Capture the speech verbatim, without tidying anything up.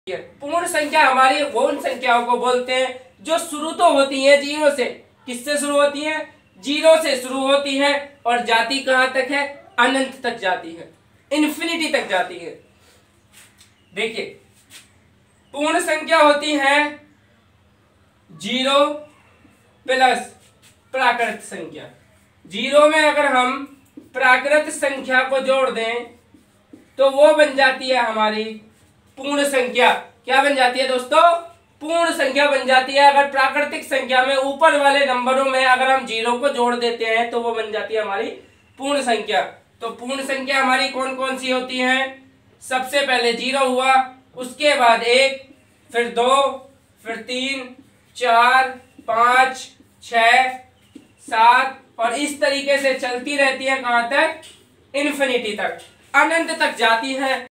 पूर्ण संख्या हमारी उन संख्याओं को बोलते हैं जो शुरू तो होती है जीरो से। किससे शुरू होती है? जीरो से शुरू होती है और जाती कहां तक है? अनंत तक जाती है, इन्फिनिटी तक जाती है। देखिए, पूर्ण संख्या होती है जीरो प्लस प्राकृत संख्या। जीरो में अगर हम प्राकृत संख्या को जोड़ दें तो वो बन जाती है हमारी पूर्ण संख्या। क्या बन जाती है दोस्तों? पूर्ण संख्या बन जाती है। अगर प्राकृतिक संख्या में ऊपर वाले नंबरों में अगर हम जीरो को जोड़ देते हैं तो वो बन जाती है हमारी पूर्ण संख्या। तो पूर्ण संख्या हमारी कौन कौन सी होती हैं? सबसे पहले जीरो हुआ, उसके बाद एक, फिर दो, फिर तीन, चार, पाँच, छः, सात और इस तरीके से चलती रहती है। कहाँ तक? इन्फिनिटी तक, अनंत तक जाती है।